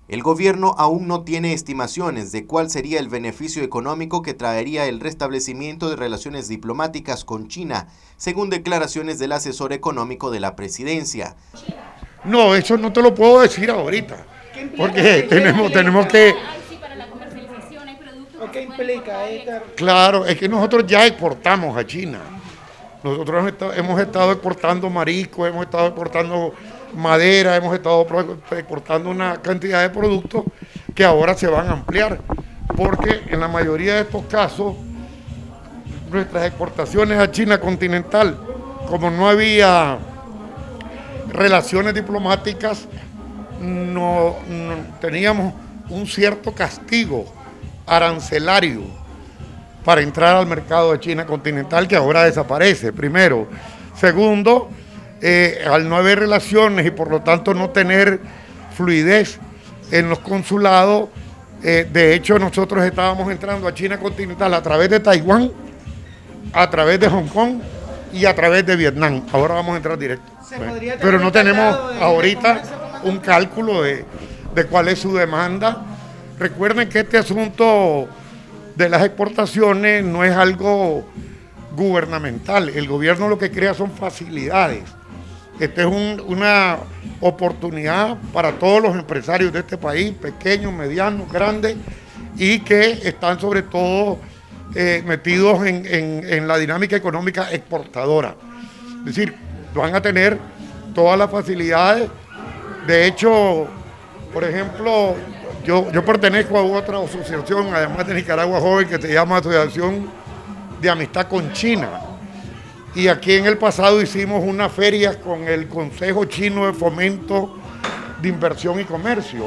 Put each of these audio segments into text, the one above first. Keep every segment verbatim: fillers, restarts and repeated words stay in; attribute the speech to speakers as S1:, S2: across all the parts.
S1: El gobierno aún no tiene estimaciones de cuál sería el beneficio económico que traería el restablecimiento de relaciones diplomáticas con China, según declaraciones del asesor económico de la presidencia.
S2: No, eso no te lo puedo decir ahorita, porque tenemos, tenemos que...
S3: ¿Qué implica, Edgar?
S2: Claro, es que nosotros ya exportamos a China. Nosotros hemos estado, hemos estado exportando marisco, hemos estado exportando madera, hemos estado exportando una cantidad de productos que ahora se van a ampliar, porque en la mayoría de estos casos nuestras exportaciones a China continental, como no había relaciones diplomáticas, no, no teníamos un cierto castigo arancelario para entrar al mercado de China continental, que ahora desaparece, primero. Segundo, eh, al no haber relaciones y por lo tanto no tener fluidez en los consulados, eh, de hecho nosotros estábamos entrando a China continental a través de Taiwán, a través de Hong Kong y a través de Vietnam. Ahora vamos a entrar directo. Pero no tenemos ahorita un cálculo de, de cuál es su demanda. Recuerden que este asunto de las exportaciones no es algo gubernamental. El gobierno lo que crea son facilidades. Esta es un, una oportunidad para todos los empresarios de este país, pequeños, medianos, grandes, y que están sobre todo eh, metidos en, en, en la dinámica económica exportadora. Es decir, van a tener todas las facilidades. De hecho, por ejemplo, yo, yo pertenezco a otra asociación, además de Nicaragua Joven, que se llama Asociación de Amistad con China. Y aquí en el pasado hicimos una feria con el Consejo Chino de Fomento de Inversión y Comercio.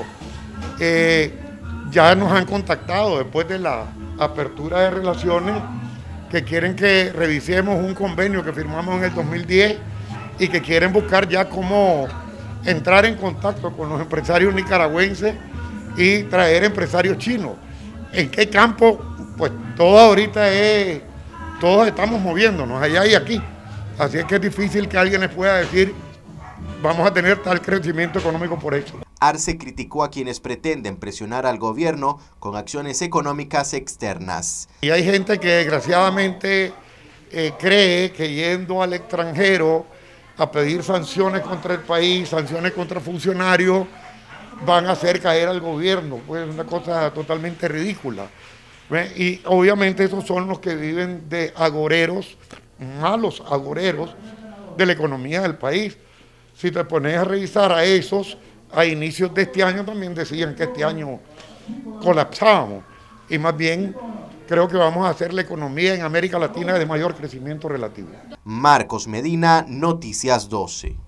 S2: Eh, ya nos han contactado después de la apertura de relaciones que quieren que revisemos un convenio que firmamos en el dos mil diez y que quieren buscar ya cómo entrar en contacto con los empresarios nicaragüenses y traer empresarios chinos. ¿En qué campo? Pues todo ahorita es, todos estamos moviéndonos allá y aquí. Así es que es difícil que alguien les pueda decir, vamos a tener tal crecimiento económico por eso.
S1: Arce criticó a quienes pretenden presionar al gobierno con acciones económicas externas.
S2: Y hay gente que desgraciadamente eh, cree que yendo al extranjero a pedir sanciones contra el país, sanciones contra funcionarios, van a hacer caer al gobierno. Pues es una cosa totalmente ridícula. ¿Ve? Y obviamente esos son los que viven de agoreros, malos agoreros de la economía del país. Si te pones a revisar a esos, a inicios de este año también decían que este año colapsábamos. Y más bien creo que vamos a hacer la economía en América Latina de mayor crecimiento relativo.
S1: Marcos Medina, Noticias doce.